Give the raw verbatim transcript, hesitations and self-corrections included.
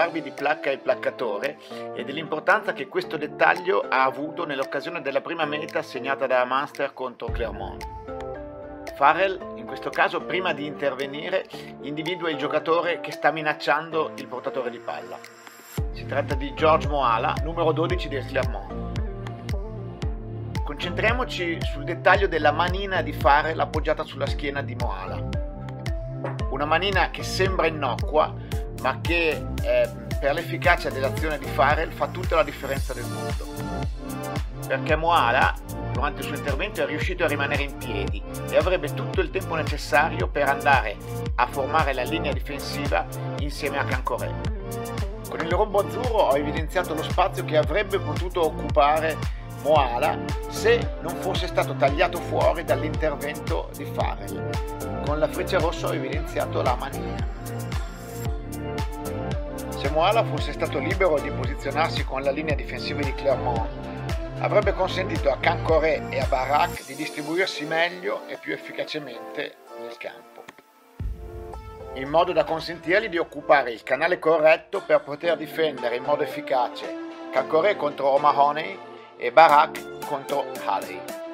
parlarvi di placca e placcatore e dell'importanza che questo dettaglio ha avuto nell'occasione della prima meta segnata da Munster contro Clermont. Farrell, in questo caso, prima di intervenire, individua il giocatore che sta minacciando il portatore di palla. Si tratta di George Moala, numero dodici del Clermont. Concentriamoci sul dettaglio della manina di Farrell appoggiata sulla schiena di Moala. Una manina che sembra innocua, ma che eh, per l'efficacia dell'azione di Farrell fa tutta la differenza del mondo. Perché Moala, durante il suo intervento, è riuscito a rimanere in piedi e avrebbe tutto il tempo necessario per andare a formare la linea difensiva insieme a Cancoré. Con il rombo azzurro ho evidenziato lo spazio che avrebbe potuto occupare Moala se non fosse stato tagliato fuori dall'intervento di Farrell. Con la freccia rossa ho evidenziato la manina. Se Moala fosse stato libero di posizionarsi con la linea difensiva di Clermont, avrebbe consentito a Cancoré e a Barak di distribuirsi meglio e più efficacemente nel campo, in modo da consentirgli di occupare il canale corretto per poter difendere in modo efficace Cancoré contro O'Mahony e Barak contro Halley.